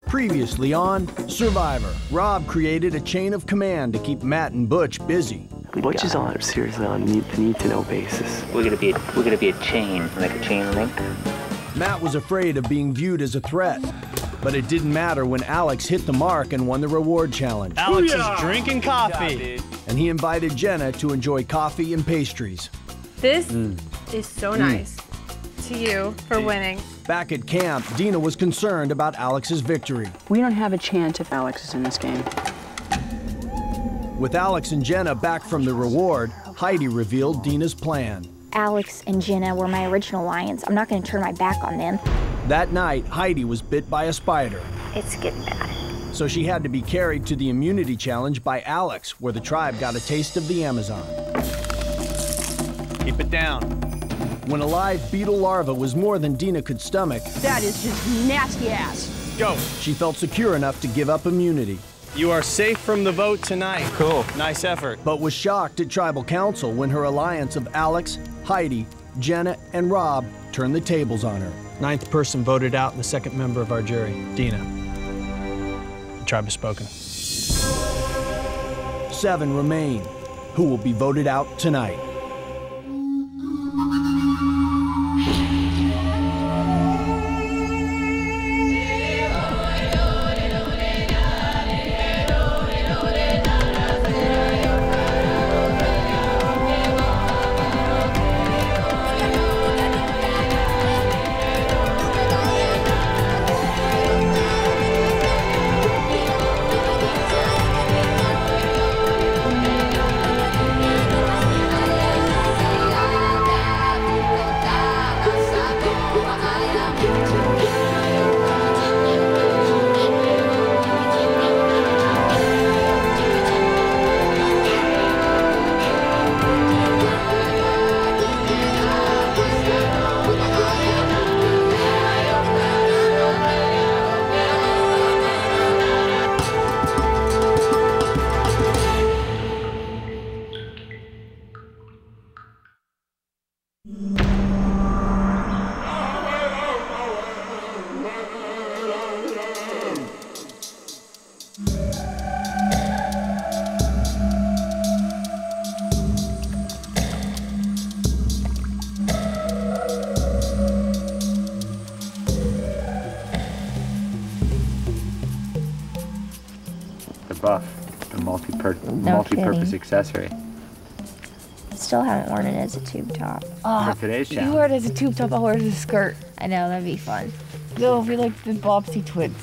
Previously on Survivor, Rob created a chain of command to keep Matt and Butch busy. Butch is on seriously on need-to-know basis. We're gonna be a chain, like a chain link. Matt was afraid of being viewed as a threat, but it didn't matter when Alex hit the mark and won the reward challenge. Alex is drinking coffee. And he invited Jenna to enjoy coffee and pastries. This is so nice. To you for winning. Back at camp, Dina was concerned about Alex's victory. We don't have a chance if Alex is in this game. With Alex and Jenna back from the reward, Heidi revealed Dina's plan. Alex and Jenna were my original lions. I'm not going to turn my back on them. That night, Heidi was bit by a spider. It's getting bad. So she had to be carried to the immunity challenge by Alex, where the tribe got a taste of the Amazon. Keep it down. When a live beetle larva was more than Dina could stomach, That is just nasty ass. Go. she felt secure enough to give up immunity, You are safe from the vote tonight. Cool. Nice effort. but was shocked at tribal council when her alliance of Alex, Heidi, Jenna, and Rob turned the tables on her. 9th person voted out and the 2nd member of our jury, Dina. The tribe has spoken. 7 remain, who will be voted out tonight. Buff, a multi-purpose accessory. Still haven't worn it as a tube top. For today's challenge. You wear it as a tube top, I'll wear it as a skirt. I know, that'd be fun. They'll be like the Bobbsey twins.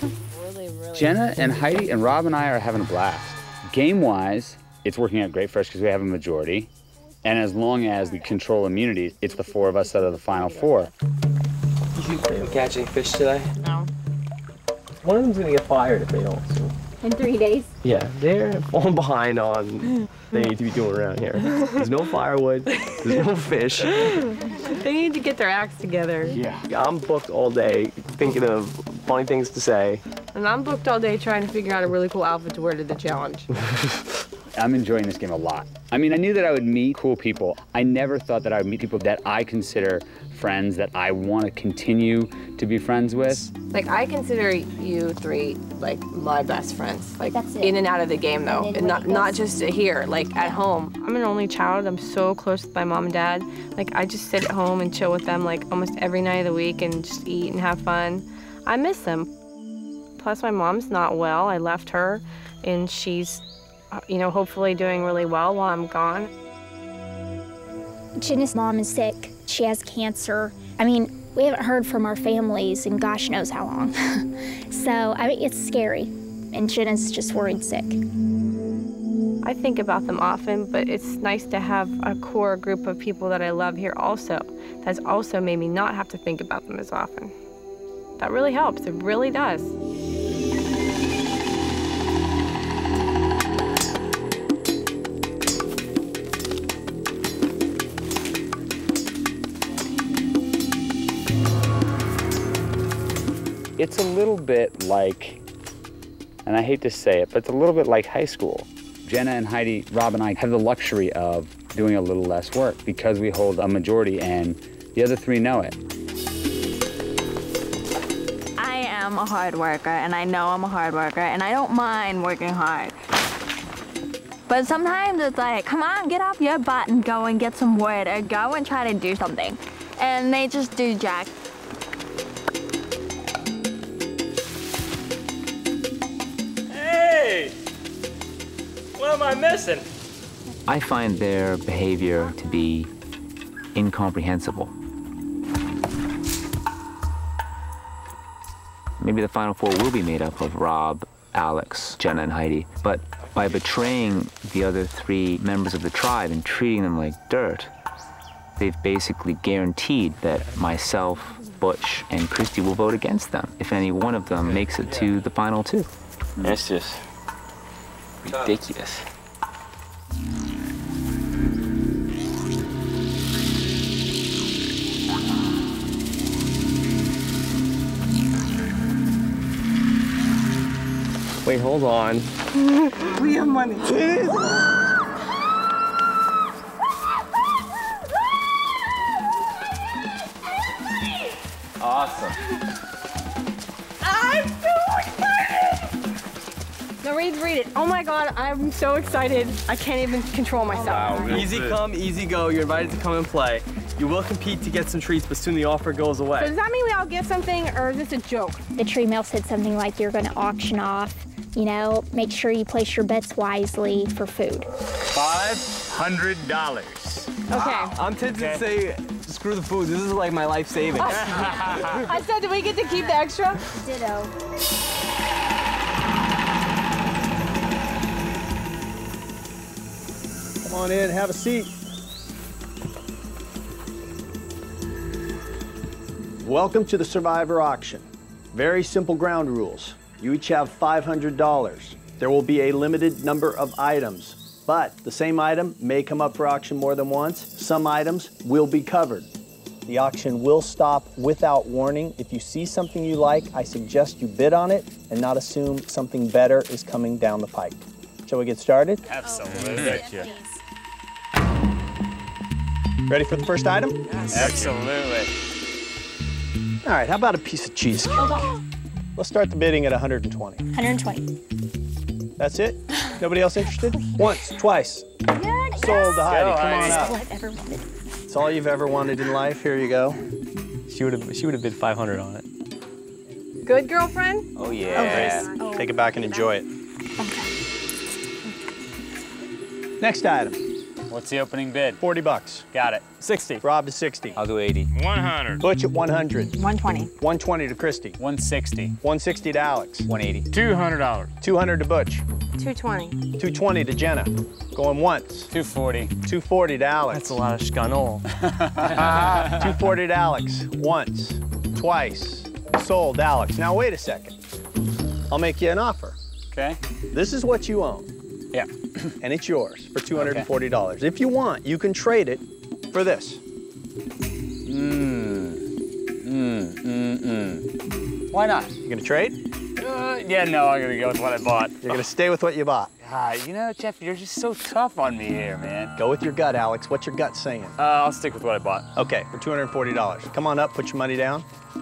Jenna and Heidi and Rob and I are having a blast. Game-wise, it's working out great for us because we have a majority. And as long as we control immunity, it's the 4 of us that are the final 4. You catch any fish today? No. One of them's gonna get fired if they don't. So. In 3 days? Yeah, they're falling behind on they need to be doing around here. There's no firewood, there's no fish. They need to get their acts together. Yeah. I'm booked all day thinking of funny things to say. And I'm booked all day trying to figure out a really cool outfit to wear to the challenge. I'm enjoying this game a lot. I mean, I knew that I would meet cool people. I never thought that I would meet people that I consider friends that I want to continue to be friends with. Like, I consider you 3 like my best friends. Like, That's it. in and out of the game though. And And then not just here, like at home. I'm an only child. I'm so close with my mom and dad. Like, I just sit at home and chill with them like almost every night of the week and just eat and have fun. I miss them. Plus, my mom's not well. I left her and she's, you know, hopefully doing really well while I'm gone. Jenna's mom is sick. She has cancer. I mean, we haven't heard from our families in gosh knows how long. So, I mean, it's scary. And Jenna's just worried sick. I think about them often, but it's nice to have a core group of people that I love here also. That's also made me not have to think about them as often. That really helps, it really does. It's a little bit like, and I hate to say it, but it's a little bit like high school. Jenna and Heidi, Rob and I have the luxury of doing a little less work because we hold a majority and the other 3 know it. I am a hard worker, and I know I'm a hard worker, and I don't mind working hard. But sometimes it's like, come on, get off your butt and go and get some wood, or go and try to do something. And they just do jack. Hey! What am I missing? I find their behavior to be incomprehensible. Maybe the Final Four will be made up of Rob, Alex, Jenna, and Heidi, but by betraying the other 3 members of the tribe and treating them like dirt, they've basically guaranteed that myself, Butch, and Christy will vote against them if any one of them makes it to the final 2. That's just ridiculous. Wait, hold on. We have money. Awesome. I'm so excited! No, read it. Oh my God, I'm so excited. I can't even control myself. Wow. Easy come, easy go. You're invited to come and play. You will compete to get some treats, but soon the offer goes away. So does that mean we all get something, or is this a joke? The tree mail said something like you're going to auction off, you know, make sure you place your bets wisely for food. $500. Okay. I'm tempted to say, screw the food. This is like my life savings. I said, do we get to keep the extra? Ditto. Come on in, have a seat. Welcome to the Survivor auction. Very simple ground rules. You each have $500. There will be a limited number of items, but the same item may come up for auction more than once. Some items will be covered. The auction will stop without warning. If you see something you like, I suggest you bid on it and not assume something better is coming down the pike. Shall we get started? Absolutely. Ready for the first item? Absolutely. All right, how about a piece of cheesecake? Let's start the bidding at 120. 120. That's it? Nobody else interested? Once, twice. Sold to Heidi. Come on That's all up. I've ever wanted. It's all you've ever wanted in life. Here you go. She would have bid 500 on it. Good girlfriend? Oh, yeah. Oh. Take it back and enjoy it. Okay. Next item. What's the opening bid? 40 bucks. Got it. 60. Rob to 60. I'll do 80. 100. Butch at 100. 120. 120 to Christy. 160. 160 to Alex. 180. $200. 200 to Butch. 220. 220 to Jenna. Going once. 240. 240 to Alex. That's a lot of scannol. 240 to Alex. Once. Twice. Sold, Alex. Now wait a second. I'll make you an offer. Okay. This is what you own. Yeah. And it's yours for $240. If you want, you can trade it for this. Why not? You gonna trade? Yeah, no, I'm gonna go with what I bought. You're gonna stay with what you bought. You know, Jeff, you're just so tough on me here, man. Go with your gut, Alex. What's your gut saying? I'll stick with what I bought. Okay, for $240. Come on up, put your money down.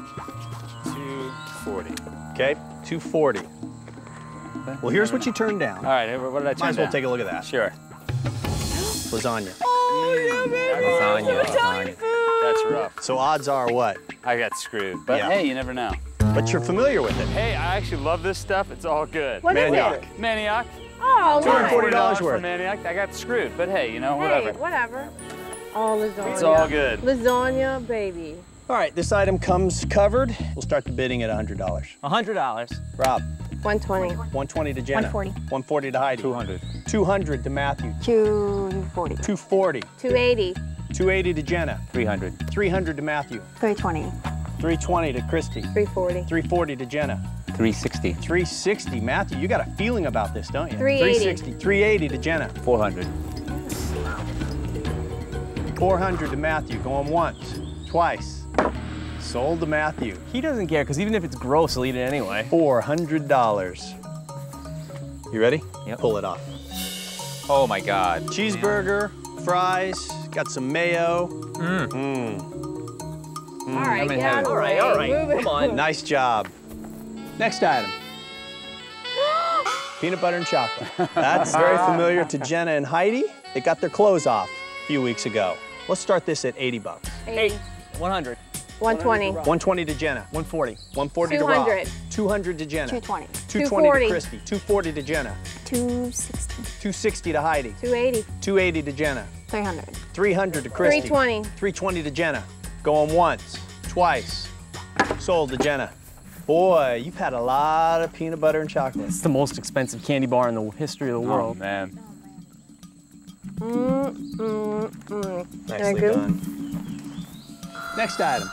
240. Okay, 240. Well, here's what you turned down. All right, what did I turn Might as well down? take a look at that. Sure. Lasagna. Oh, yeah, baby. Lasagna. That's rough. So odds are what? I got screwed. But Yeah. hey, you never know. But you're familiar with it. Hey, I actually love this stuff. It's all good. What is Manioc. it? Manioc. Oh, $240 nice. for worth. Manioc. I got screwed, but hey, you know, Hey, whatever. whatever. Oh, lasagna. It's all good. Lasagna, baby. All right, this item comes covered. We'll start the bidding at $100. $100. Rob, 120. 120 to Jenna. 140. 140 to Heidi. 200. 200 to Matthew. 240. 240. 280. 280 to Jenna. 300. 300 to Matthew. 320. 320 to Christy. 340. 340 to Jenna. 360. 360. Matthew, you got a feeling about this, don't you? 380. 360. 380 to Jenna. 400. 400 to Matthew. Going once, twice. Sold to Matthew. He doesn't care, because even if it's gross, he'll eat it anyway. $400. You ready? Yep. Pull it off. Oh my God. Cheeseburger, fries, got some mayo. All right, I'm in get out of heaven. the All way. right, Move it. come on. Nice job. Next item. Peanut butter and chocolate. That's very familiar to Jenna and Heidi. They got their clothes off a few weeks ago. Let's start this at 80 bucks. 80. 100. 120. 120 to Jenna. 140. 140 to Rob. 200. 200 to Jenna. 220. 220 to Christy. 240 to Jenna. 260. 260 to Heidi. 280. 280 to Jenna. 300. 300 to Christy. 320. 320 to Jenna. Going once, twice. Sold to Jenna. Boy, you've had a lot of peanut butter and chocolate. It's the most expensive candy bar in the history of the world. Oh, man. Nicely done. Next item.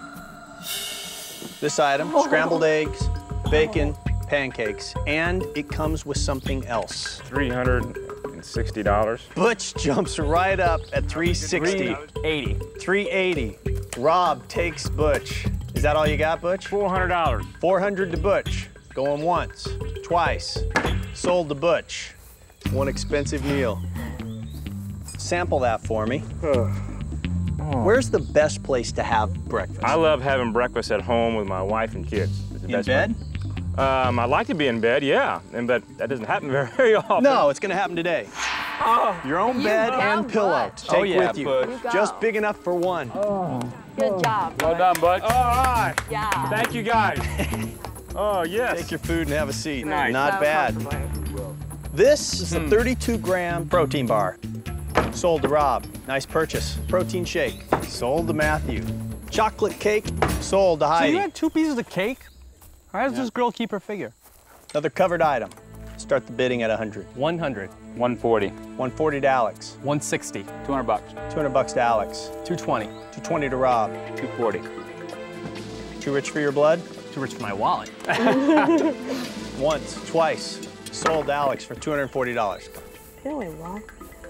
This item, scrambled eggs, bacon, pancakes, and it comes with something else. $360. Butch jumps right up at 360. 380. 380. Rob takes Butch. Is that all you got, Butch? $400. 400 to Butch. Going once, twice. Sold to Butch. One expensive meal. Sample that for me. Where's the best place to have breakfast? I love having breakfast at home with my wife and kids. In bed? I like to be in bed, yeah, but that doesn't happen very often. No, it's gonna happen today. Your own bed and pillow to take with you. Butch. Just big enough for one. Good job. Well done, Butch. All right. Yeah. Thank you, guys. Oh, yes. Take your food and have a seat. Nice. Not bad. This is the 32-gram protein bar. Sold to Rob. Nice purchase. Protein shake. Sold to Matthew. Chocolate cake. Sold to So Heidi. you had 2 pieces of cake? How does this girl keep her figure? Another covered item. Start the bidding at 100. 100. 140. 140 to Alex. 160. 200 bucks. 200 bucks to Alex. 220. 220 to Rob. 240. Too rich for your blood? Too rich for my wallet. Once, twice. Sold to Alex for $240. Really, Rob?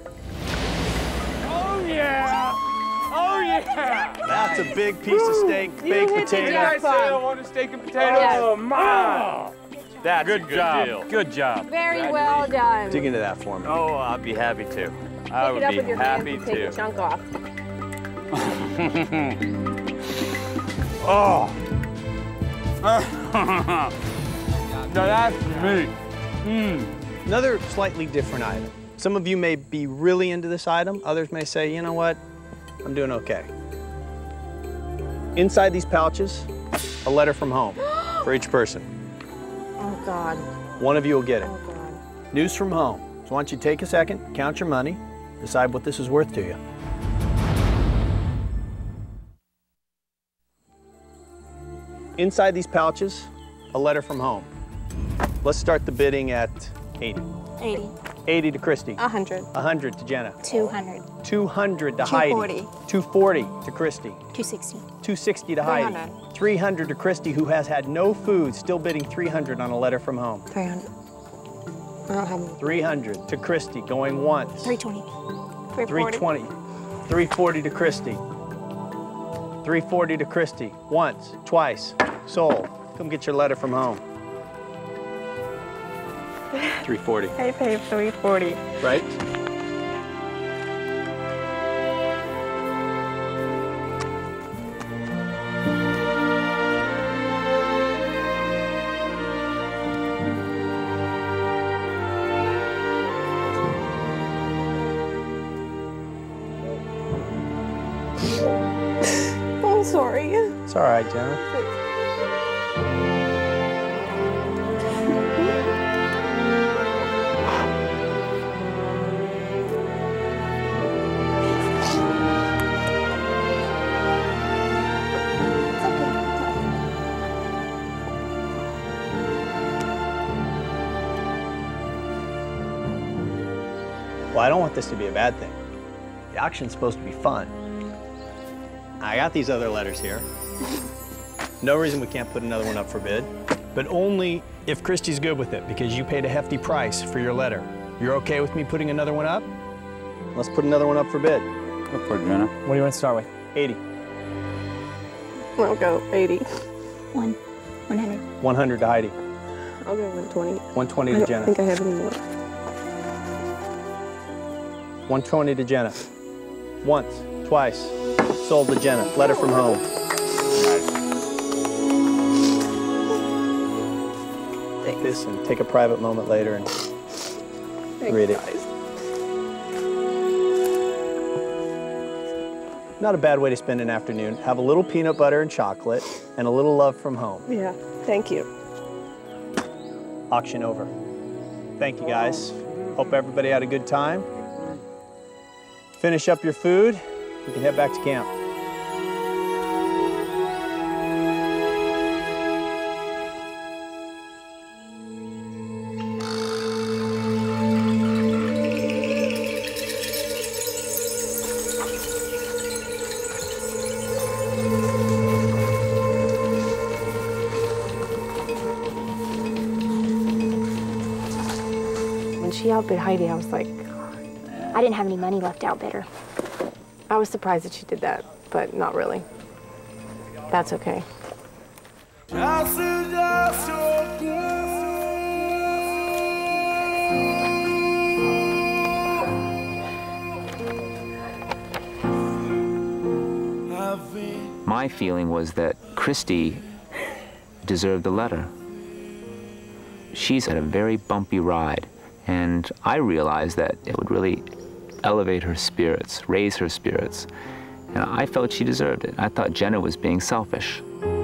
Oh, yeah. Oh, yeah. That's a big piece of steak, baked potato. I say I want a steak and potato. Yes. Oh, my. That's Good a good job. deal. Good job. Very well done. Dig into that for me. Oh, I'd be happy to. I Pick would it up be with your hands happy and take to. a chunk off. Oh. Now that's me. Another slightly different item. Some of you may be really into this item. Others may say, you know what, I'm doing okay. Inside these pouches, a letter from home for each person. Oh, God. One of you will get it. Oh, God. News from home. So why don't you take a second, count your money, decide what this is worth to you. Inside these pouches, a letter from home. Let's start the bidding at 80. 80. 80 to Christy. 100. 100 to Jenna. 200. 200 to Heidi. 240 to Christy. 260. 260 to Heidi. 300 to Christy, who has had no food, still bidding 300 on a letter from home. 300. I don't have any. 300 to Christy, going once. 320. 320. 340 to Christy. 340 to Christy. Once, twice, sold. Come get your letter from home. 340. I paid 340. Right? I'm sorry. It's all right, Jenna. Well, I don't want this to be a bad thing. The auction's supposed to be fun. I got these other letters here. No reason we can't put another one up for bid, but only if Christy's good with it, because you paid a hefty price for your letter. You're okay with me putting another one up? Let's put another one up for bid. Go for it, Jenna. What do you want to start with? 80. I'll go 80. 100. 100 to Heidi. I'll go 120. 120 to I don't Jenna. think I have any more. 120 to Jenna. Once, twice. Sold to Jenna. Letter from home. Take this and take a private moment later and read it. Not a bad way to spend an afternoon. Have a little peanut butter and chocolate and a little love from home. Yeah, thank you. Auction over. Thank you, guys. Hope everybody had a good time. Finish up your food. You can head back to camp. When she outbid Heidi, I was like, I didn't have any money left to outbid her. I was surprised that she did that, but not really. That's okay. My feeling was that Christy deserved the letter. She's had a very bumpy ride, and I realized that it would really elevate her spirits, raise her spirits, and I felt she deserved it. I thought Jenna was being selfish.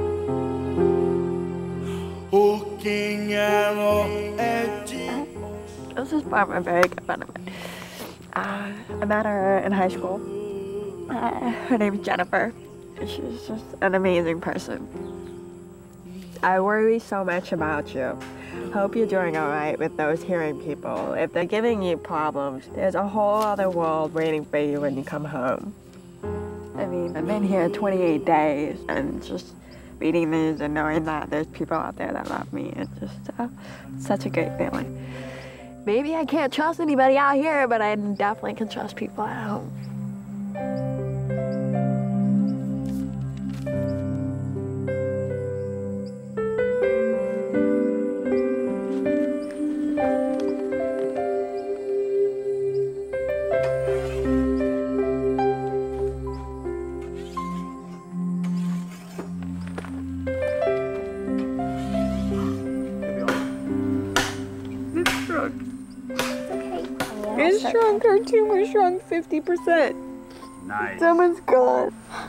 This is probably a very good friend of mine. I met her in high school. Her name is Jennifer. She's just an amazing person. I worry so much about you. Hope you're doing all right with those hearing people. If they're giving you problems, there's a whole other world waiting for you when you come home. I mean, I've been here 28 days, and just reading these and knowing that there's people out there that love me, it's just such a great feeling. Maybe I can't trust anybody out here, but I definitely can trust people at home. It's shrunk. Her tumor shrunk 50%. Nice. Someone's gone.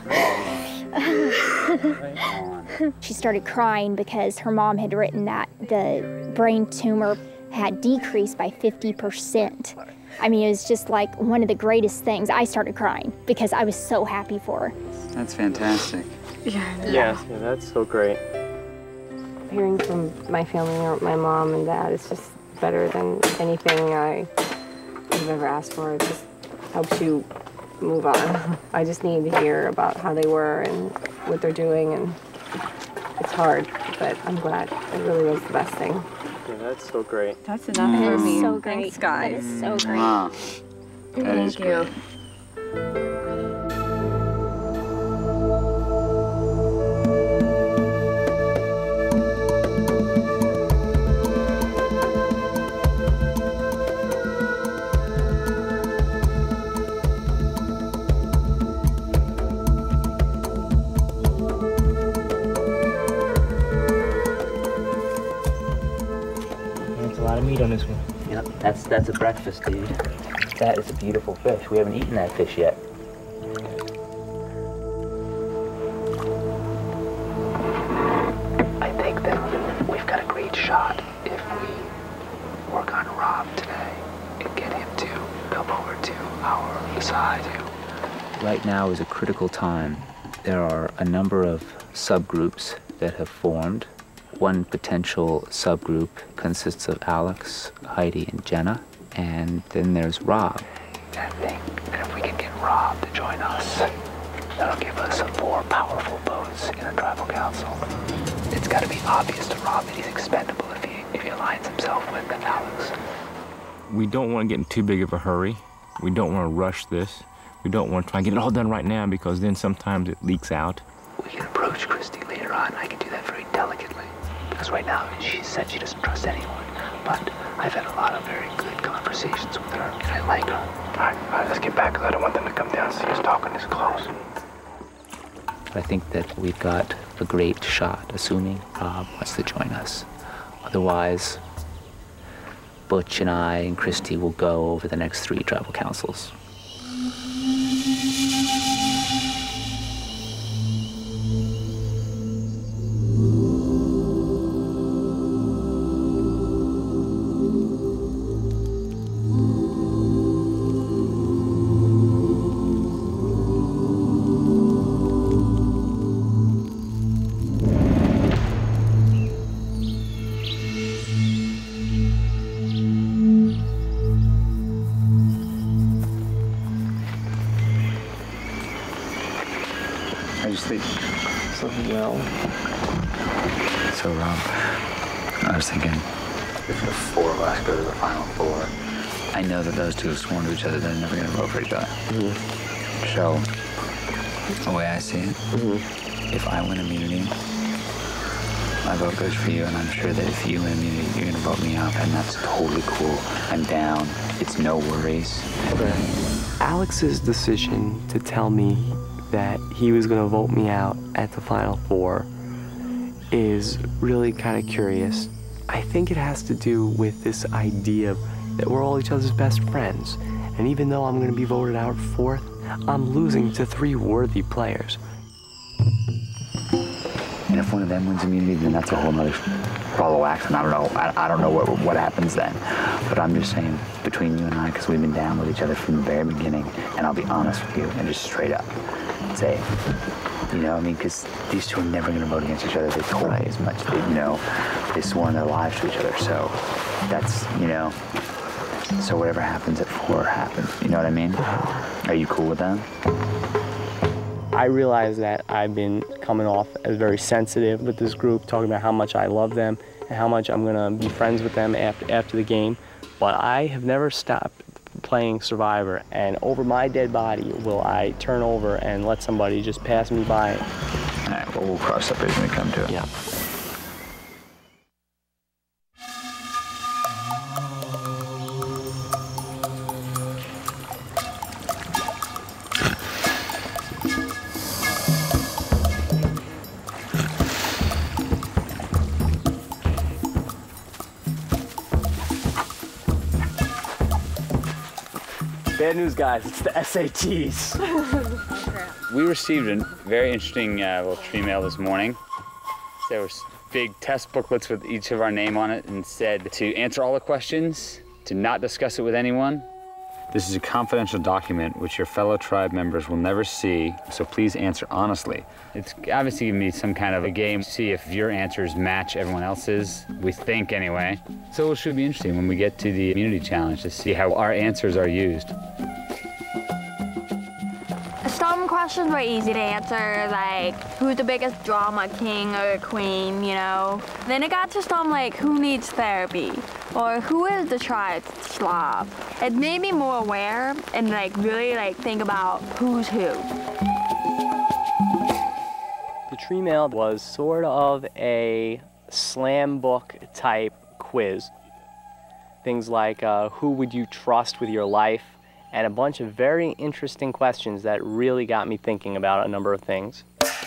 She started crying because her mom had written that the brain tumor had decreased by 50%. I mean, it was just like one of the greatest things. I started crying because I was so happy for her. That's fantastic. Yeah, that's so great. Hearing from my family or my mom and dad is just better than anything I've ever asked for. It just helps you move on. I just need to hear about how they were and what they're doing, and it's hard, but I'm glad. It really was the best thing. Yeah, that's so great. That's enough for me. So great. Thanks, guys. That is so great. Wow. That is Thank you. That's a lot of meat on this one. Yep, that's a breakfast, dude. That is a beautiful fish. We haven't eaten that fish yet. I think that we've got a great shot if we work on Rob today and get him to come over to our side. Right now is a critical time. There are a number of subgroups that have formed. One potential subgroup consists of Alex, Heidi, and Jenna, and then there's Rob. I think that if we can get Rob to join us, that'll give us 4 powerful votes in the tribal council. It's got to be obvious to Rob that he's expendable if he aligns himself with Alex. We don't want to get in too big of a hurry. We don't want to rush this. We don't want to try and get it all done right now, because then sometimes it leaks out. We can approach Christy later on. I can do that very delicately. Because right now, she said she doesn't trust anyone. But I've had a lot of very good conversations with her, and I like her. All right, let's get back, because I don't want them to come down and see us talking this close. I think that we've got a great shot, assuming Rob wants to join us, Otherwise, Butch and I and Christy will go over the next 3 tribal councils. How'd you sleep? Sleeping well. So, Rob, I was thinking, if the 4 of us go to the Final Four, I know that those 2 have sworn to each other they're never going to vote for each other. So, the way I see it, if I win immunity, my vote goes for you, and I'm sure that if you win immunity, you're going to vote me out, and that's totally cool. I'm down. It's no worries. Okay. Alex's decision to tell me that he was going to vote me out at the Final Four is really kind of curious. I think it has to do with this idea that we're all each other's best friends. And even though I'm going to be voted out 4th, I'm losing to 3 worthy players. And if one of them wins immunity, then that's a whole nother ball of wax, and I don't know what happens then. But I'm just saying, between you and I, because we've been down with each other from the very beginning, and I'll be honest with you, and just straight up say, you know what I mean? Because these 2 are never going to vote against each other. They told me as much. They, they sworn their lives to each other. So that's, so whatever happens at 4 happens. You know what I mean? Are you cool with that? I realize that I've been coming off as very sensitive with this group, talking about how much I love them and how much I'm gonna be friends with them after the game. But I have never stopped playing Survivor, and over my dead body will I turn over and let somebody just pass me by. All right, well, we'll cross that bridge when we come to it. Yeah. Bad news, guys, it's the SATs. We received a very interesting little tree mail this morning. There was big test booklets with each of our name on it, and said to answer all the questions, to not discuss it with anyone. This is a confidential document which your fellow tribe members will never see, so please answer honestly. It's obviously gonna be some kind of a game to see if your answers match everyone else's, we think anyway. So it should be interesting when we get to the immunity challenge to see how our answers are used. Some questions were easy to answer, like who's the biggest drama king or queen, Then it got to some like who needs therapy or who is the tribe slob. It made me more aware and really think about who's who. The tree mail was sort of a slam book type quiz. Things like who would you trust with your life, and a bunch of very interesting questions that really got me thinking about a number of things.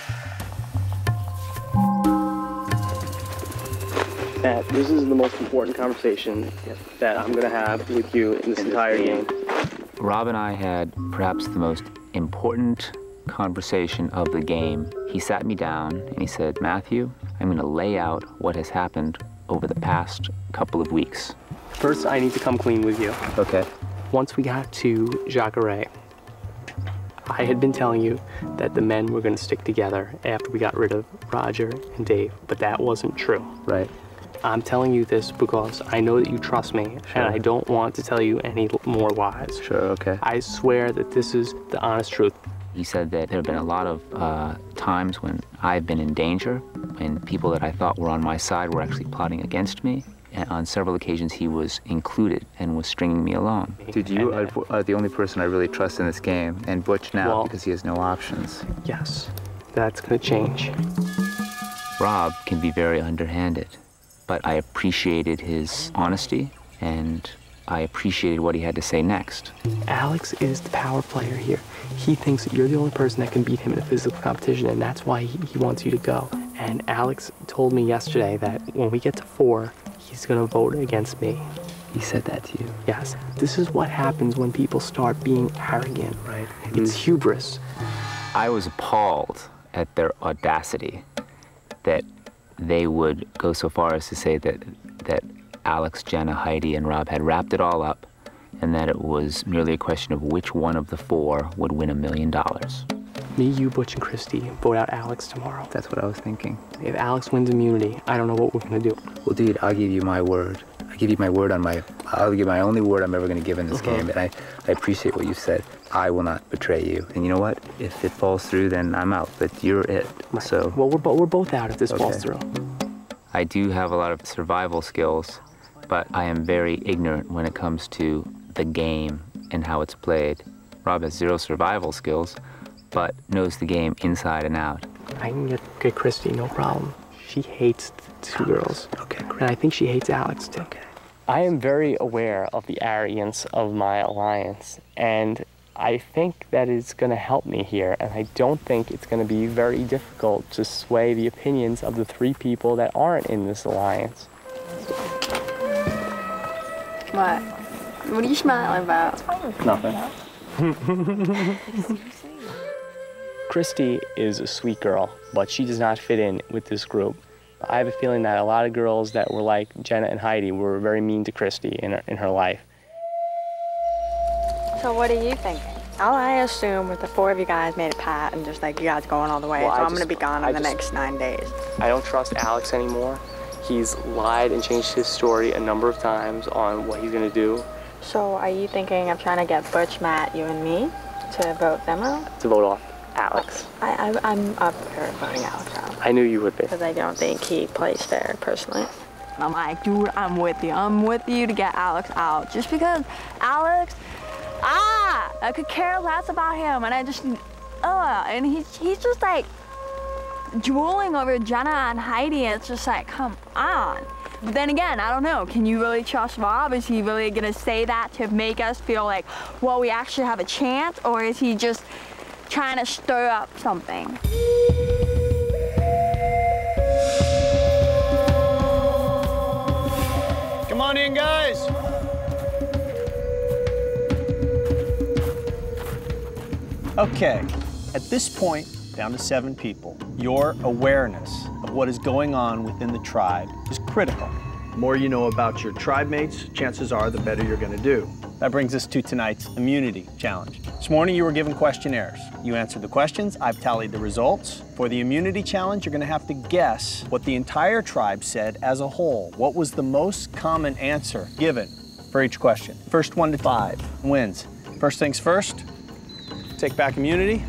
Matt, this is the most important conversation that I'm gonna have with you in this entire game. Rob and I had perhaps the most important conversation of the game. He sat me down and he said, Matthew, I'm gonna lay out what has happened over the past couple of weeks. First, I need to come clean with you. Okay. Once we got to Jacare, I had been telling you that the men were going to stick together after we got rid of Roger and Dave, but that wasn't true. Right. I'm telling you this because I know that you trust me, and I don't want to tell you any more lies. Sure, okay. I swear that this is the honest truth. He said that there have been a lot of times when I've been in danger, when people that I thought were on my side were actually plotting against me. And on several occasions, he was included and was stringing me along. Dude, you are the only person I really trust in this game, and Butch now, because he has no options. Yes, that's gonna change. Rob can be very underhanded, but I appreciated his honesty, and I appreciated what he had to say next. Alex is the power player here. He thinks that you're the only person that can beat him in a physical competition, and that's why he wants you to go. And Alex told me yesterday that when we get to 4, he's gonna vote against me. He said that to you? Yes. This is what happens when people start being arrogant, right? It's hubris. I was appalled at their audacity that they would go so far as to say that Alex, Jenna, Heidi, and Rob had wrapped it all up and that it was merely a question of which one of the four would win $1 million. Me, you, Butch, and Christy vote out Alex tomorrow. That's what I was thinking. If Alex wins immunity, I don't know what we're gonna do. Well, dude, I'll give you my word. I'll give you my only word I'm ever gonna give in this game, and I appreciate what you said. I will not betray you. And you know what? If it falls through, then I'm out, but you're it. Right. So. Well, we're both out if this falls through. I do have a lot of survival skills, but I am very ignorant when it comes to the game and how it's played. Rob has 0 survival skills, but knows the game inside and out. I can get Christy, no problem. She hates the 2 girls. Okay, great. And I think she hates Alex, too. Okay. I am very aware of the arrogance of my alliance, and I think that it's going to help me here, and I don't think it's going to be very difficult to sway the opinions of the 3 people that aren't in this alliance. What? What are you smiling about? Nothing. Christy is a sweet girl, but she does not fit in with this group. I have a feeling that a lot of girls that were like Jenna and Heidi were very mean to Christy in her life. So what do you think? I assume with the 4 of you guys made a pact and just like you guys going all the way, Well, so I'm gonna be gone in the next 9 days. I don't trust Alex anymore. He's lied and changed his story a number of times on what he's gonna do. So are you thinking of trying to get Butch, Matt, you and me to vote them out? To vote off Alex. I'm up for voting Alex out. I knew you would be. Because I don't think he plays fair, personally. I'm like, dude, I'm with you. I'm with you to get Alex out. Just because Alex, I could care less about him, and I just, and he's just like drooling over Jenna and Heidi, and it's just like, come on. But then again, I don't know, can you really trust Rob? Is he really gonna say that to make us feel like, well, we actually have a chance, or is he just trying to stir up something? Come on in, guys. Okay, at this point, down to 7 people, your awareness of what is going on within the tribe is critical. The more you know about your tribe mates, chances are the better you're gonna do. That brings us to tonight's immunity challenge. This morning you were given questionnaires. You answered the questions, I've tallied the results. For the immunity challenge, you're gonna have to guess what the entire tribe said as a whole. What was the most common answer given for each question? First 1 to 5 wins. First things first, take back immunity.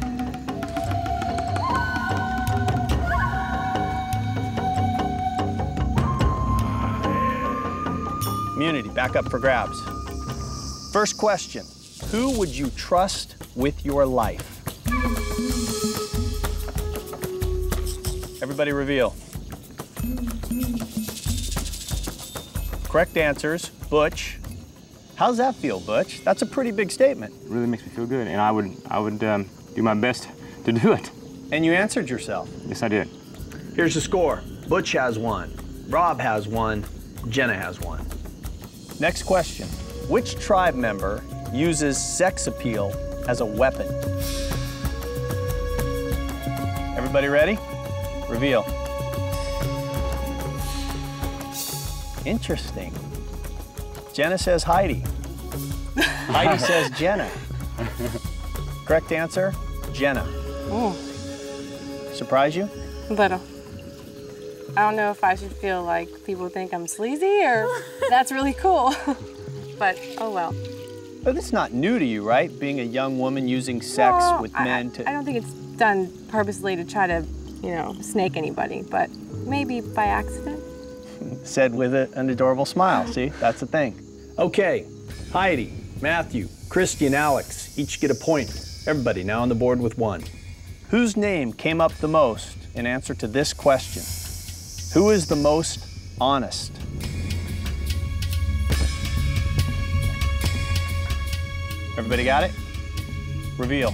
Immunity, back up for grabs. First question, who would you trust with your life? Everybody reveal. Correct answers, Butch. How's that feel, Butch? That's a pretty big statement. It really makes me feel good, and I would do my best to do it. And you answered yourself. Yes, I did. Here's the score. Butch has 1, Rob has 1, Jenna has 1. Next question. Which tribe member uses sex appeal as a weapon? Everybody ready? Reveal. Interesting. Jenna says Heidi. Heidi says Jenna. Correct answer, Jenna. Ooh. Surprise you? A little. I don't know if I should feel like people think I'm sleazy or that's really cool. But, oh well. But it's not new to you, right? Being a young woman using sex with men to... I don't think it's done purposely to try to, you know, snake anybody, but maybe by accident. Said with an adorable smile, see? That's the thing. Okay, Heidi, Matthew, Christy, and Alex each get a point. Everybody now on the board with 1. Whose name came up the most in answer to this question? Who is the most honest? Everybody got it? Reveal.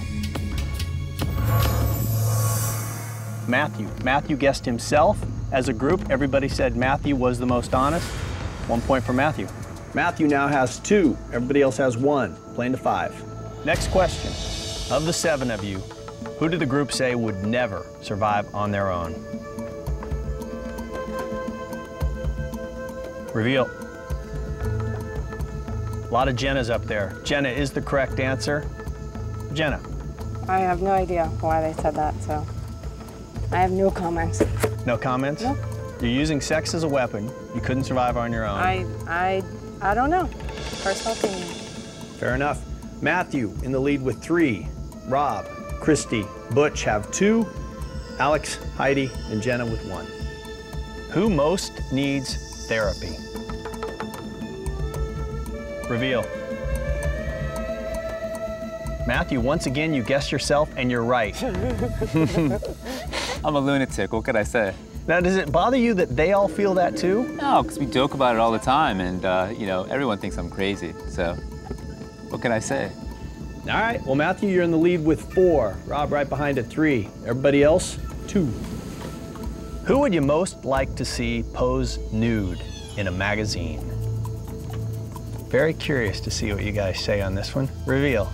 Matthew. Matthew guessed himself. As a group, everybody said Matthew was the most honest. 1 point for Matthew. Matthew now has 2. Everybody else has 1. Playing to 5. Next question. Of the 7 of you, who did the group say would never survive on their own? Reveal. A lot of Jennas up there. Jenna is the correct answer. Jenna. I have no idea why they said that, so I have no comments. No comments? No. You're using sex as a weapon. You couldn't survive on your own. I don't know. Personal opinion. Fair enough. Matthew in the lead with 3. Rob, Christy, Butch have 2. Alex, Heidi, and Jenna with 1. Who most needs therapy? Reveal. Matthew, once again, you guessed yourself and you're right. I'm a lunatic, what could I say? Now, does it bother you that they all feel that too? No, because we joke about it all the time, and you know, everyone thinks I'm crazy, so what can I say? All right, well, Matthew, you're in the lead with 4. Rob right behind at 3. Everybody else, 2. Who would you most like to see pose nude in a magazine? Very curious to see what you guys say on this one. Reveal.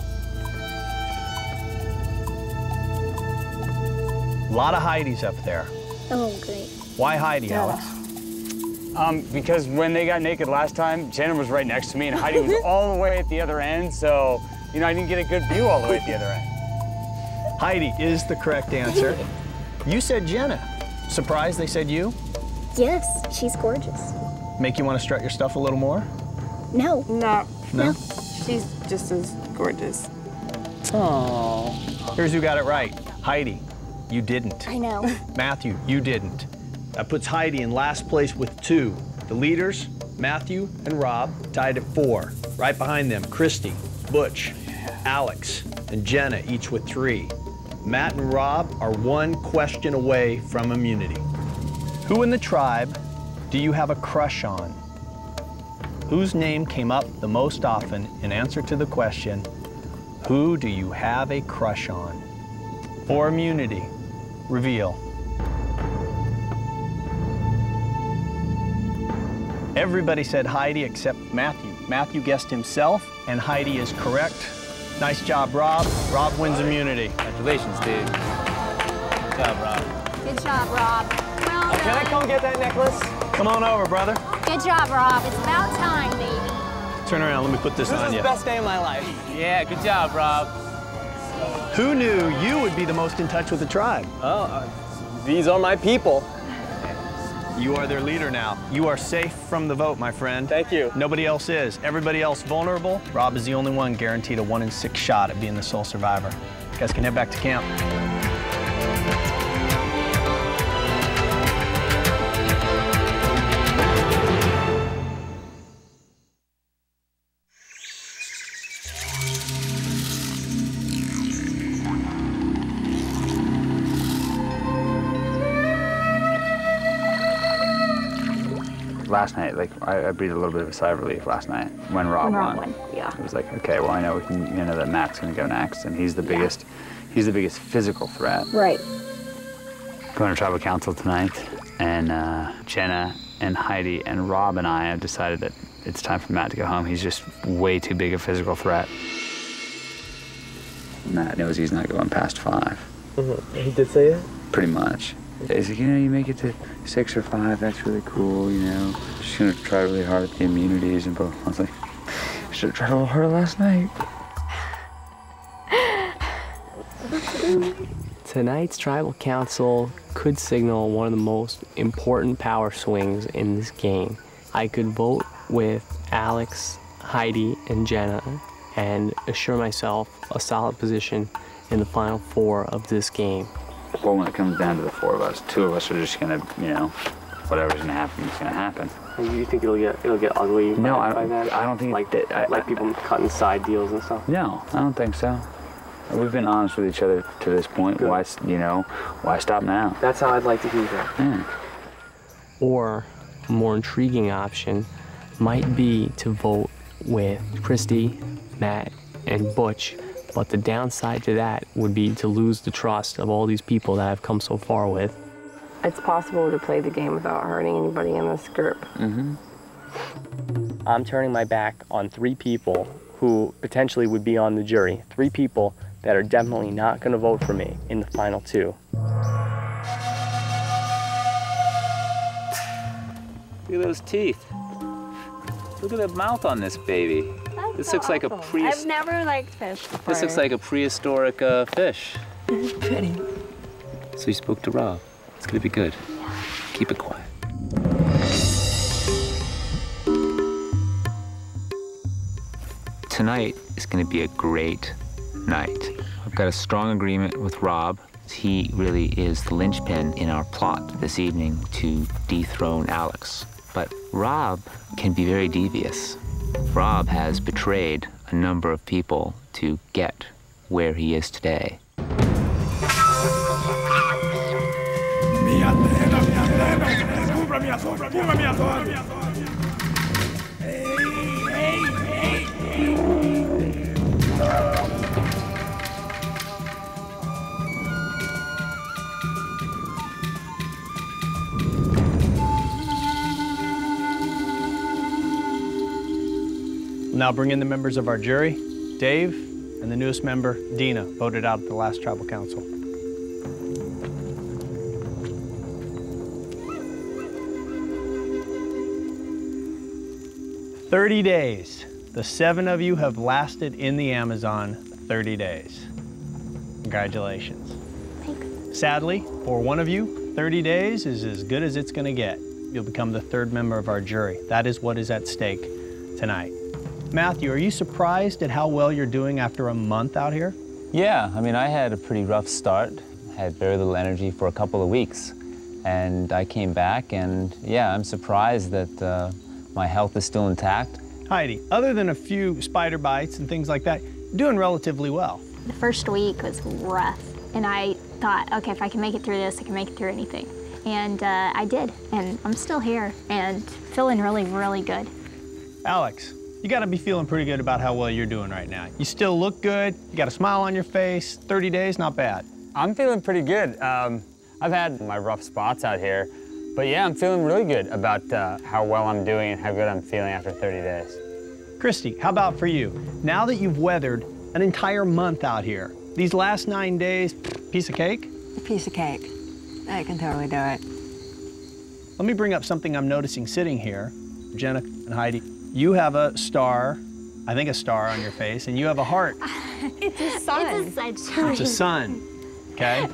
A lot of Heidis up there. Oh, great. Why Heidi, Alex? Because when they got naked last time, Jenna was right next to me and Heidi was all the way at the other end, so, you know, I didn't get a good view all the way at the other end. Heidi is the correct answer. You said Jenna. Surprised they said you? Yes, she's gorgeous. Make you want to strut your stuff a little more? No. No. No? She's just as gorgeous. Oh. Here's who got it right. Heidi, you didn't. I know. Matthew, you didn't. That puts Heidi in last place with 2. The leaders, Matthew and Rob, tied at 4. Right behind them, Christy, Butch, Alex, and Jenna, each with 3. Matt and Rob are 1 question away from immunity. Who in the tribe do you have a crush on? Whose name came up the most often in answer to the question, who do you have a crush on? For immunity, reveal. Everybody said Heidi except Matthew. Matthew guessed himself, and Heidi is correct. Nice job, Rob. Rob wins immunity. Congratulations, dude. Good job, Rob. Good job, Rob. Well done. Can I come get that necklace? Come on over, brother. Good job, Rob. It's about time, baby. Turn around, let me put this on This is you. the best day of my life. Yeah, good job, Rob. Who knew you would be the most in touch with the tribe? Oh, these are my people. You are their leader now. You are safe from the vote, my friend. Thank you. Nobody else is. Everybody else vulnerable. Rob is the only one guaranteed a 1 in 6 shot at being the sole survivor. You guys can head back to camp. Last night, like, I breathed a little bit of a sigh of relief last night when Rob won. Yeah. It was like, okay, well, I know we can, you know, that Matt's gonna go next, and he's the biggest physical threat. Right. Going to tribal council tonight, and Jenna and Heidi and Rob and I have decided that it's time for Matt to go home. He's just way too big a physical threat. Matt knows he's not going past 5. He did say that? Pretty much. He's like, you know, you make it to 6 or 5, that's really cool, you know. Just gonna try really hard at the immunities and both. I was like, I should have tried a little harder last night. Tonight's tribal council could signal one of the most important power swings in this game. I could vote with Alex, Heidi, and Jenna and assure myself a solid position in the final 4 of this game. Well, when it comes down to the 4 of us, 2 of us are just gonna, you know, whatever's gonna happen is gonna happen. You think it'll get ugly No, by that? I don't think like people cutting side deals and stuff? No, I don't think so. We've been honest with each other to this point. Good. Why, you know, why stop now? That's how I'd like to keep it. Yeah. Or a more intriguing option might be to vote with Christy, Matt, and Butch. But the downside to that would be to lose the trust of all these people that I've come so far with. It's possible to play the game without hurting anybody in this group. Mm-hmm. I'm turning my back on 3 people who potentially would be on the jury. 3 people that are definitely not going to vote for me in the final 2. Look at those teeth. Look at the mouth on this baby. This looks like a I've never liked fish before. This looks like a prehistoric fish. Pretty. So you spoke to Rob. It's gonna be good. Keep it quiet. Tonight is gonna be a great night. I've got a strong agreement with Rob. He really is the linchpin in our plot this evening to dethrone Alex. But Rob can be very devious. Rob has betrayed a number of people to get where he is today. Now bring in the members of our jury. Dave and the newest member, Dina, voted out at the last tribal council. "30 days. The 7 of you have lasted in the Amazon 30 days. Congratulations. Thanks. Sadly, for one of you, 30 days is as good as it's gonna get. You'll become the 3rd member of our jury. That is what is at stake tonight. Matthew, are you surprised at how well you're doing after a month out here? Yeah, I mean, I had a pretty rough start. I had very little energy for a couple of weeks. And I came back and yeah, I'm surprised that my health is still intact. Heidi, other than a few spider bites and things like that, you're doing relatively well. The first week was rough, and I thought, okay, if I can make it through this, I can make it through anything. And I did, and I'm still here and feeling really, really good. Alex, you gotta be feeling pretty good about how well you're doing right now. You still look good, you got a smile on your face, 30 days, not bad. I'm feeling pretty good. I've had my rough spots out here, but yeah, I'm feeling really good about how well I'm doing and how good I'm feeling after 30 days. Christy, how about for you? Now that you've weathered an entire month out here, these last 9 days, piece of cake? A piece of cake. I can totally do it. Let me bring up something I'm noticing sitting here. Jenna and Heidi, you have a star, I think a star on your face, and you have a heart. It's a sun. It's a sunshine. It's a sun, okay?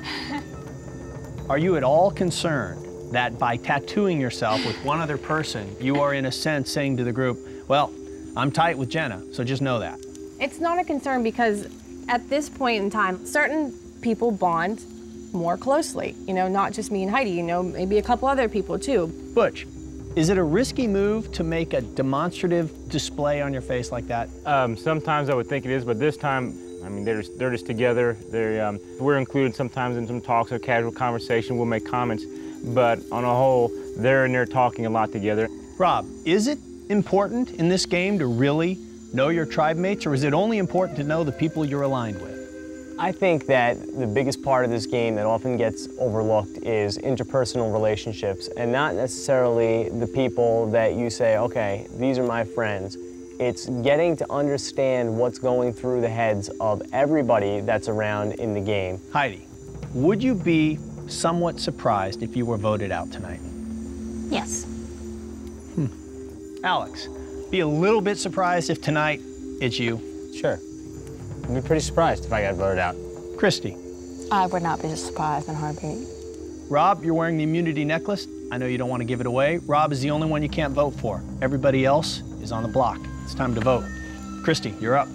Are you at all concerned that by tattooing yourself with one other person, you are in a sense saying to the group, well, I'm tight with Jenna, so just know that? It's not a concern because at this point in time, certain people bond more closely. You know, not just me and Heidi, you know, maybe a couple other people too. Butch, is it a risky move to make a demonstrative display on your face like that? Sometimes I would think it is, but this time, I mean, they're just together. We're included sometimes in some talks or casual conversation. We'll make comments, but on a whole, they're in there talking a lot together. Rob, is it important in this game to really know your tribe mates, or is it only important to know the people you're aligned with? I think that the biggest part of this game that often gets overlooked is interpersonal relationships, and not necessarily the people that you say, okay, these are my friends. It's getting to understand what's going through the heads of everybody that's around in the game. Heidi, would you be somewhat surprised if you were voted out tonight? Yes. Alex, be a little bit surprised if tonight it's you? Sure. I'd be pretty surprised if I got voted out. Christy? I would not be surprised in a heartbeat. Rob, you're wearing the immunity necklace. I know you don't want to give it away. Rob is the only one you can't vote for. Everybody else is on the block. It's time to vote. Christy, you're up.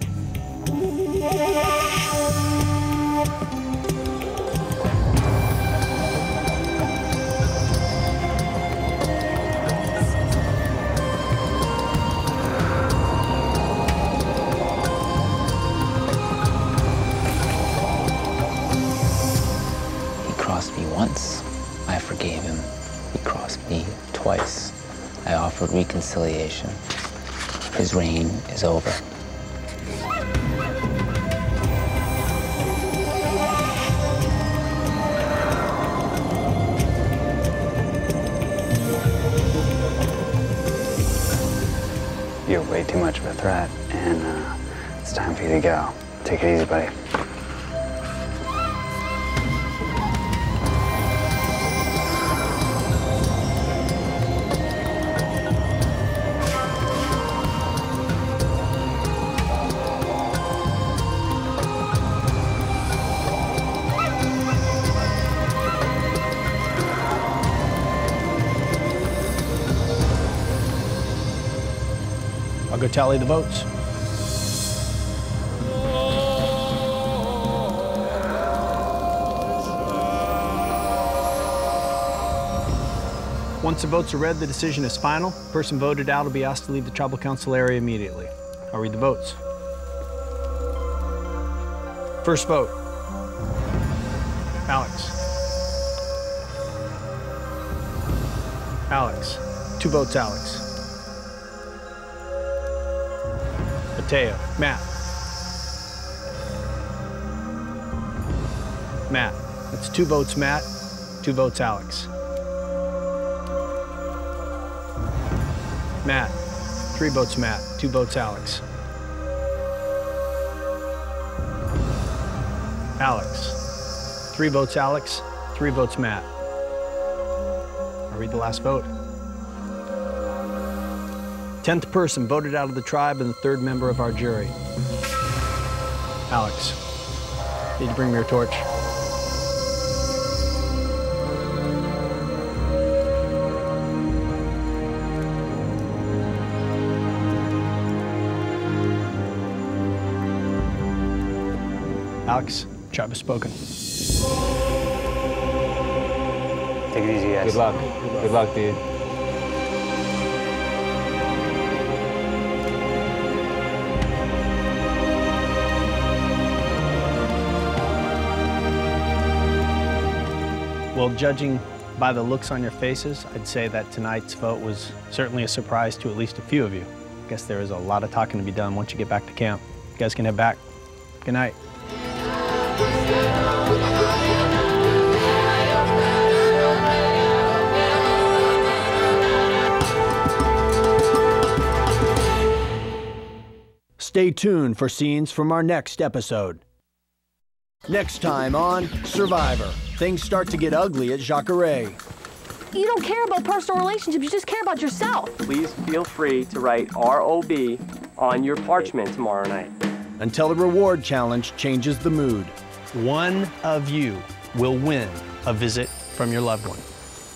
Once, I forgave him. He crossed me twice. I offered reconciliation. His reign is over. You're way too much of a threat, and it's time for you to go. Take it easy, buddy. I'll go tally the votes. Once the votes are read, the decision is final. The person voted out will be asked to leave the tribal council area immediately. I'll read the votes. First vote, Alex. Alex. 2 votes, Alex. Mateo. Matt. Matt. That's 2 votes, Matt. 2 votes, Alex. Matt. 3 votes, Matt. 2 votes, Alex. Alex. 3 votes, Alex. 3 votes, Matt. I'll read the last vote. 10th person voted out of the tribe and the 3rd member of our jury. Alex, need to bring me your torch. Alex, tribe has spoken. Take it easy, guys. Good luck. Good luck, dude. Well, judging by the looks on your faces, I'd say that tonight's vote was certainly a surprise to at least a few of you. I guess there is a lot of talking to be done once you get back to camp. You guys can head back. Good night. Stay tuned for scenes from our next episode. Next time on Survivor, things start to get ugly at Jacare. You don't care about personal relationships, you just care about yourself. Please feel free to write ROB on your parchment tomorrow night. Until the reward challenge changes the mood. One of you will win a visit from your loved one.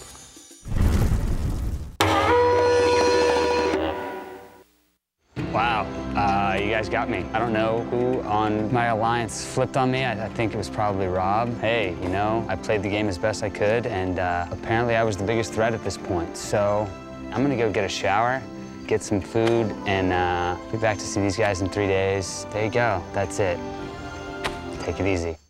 Wow, you guys got me. I don't know who on my alliance flipped on me. I think it was probably Rob. Hey, you know, I played the game as best I could, and apparently I was the biggest threat at this point. So I'm gonna go get a shower, get some food, and be back to see these guys in 3 days. There you go, that's it. Take it easy.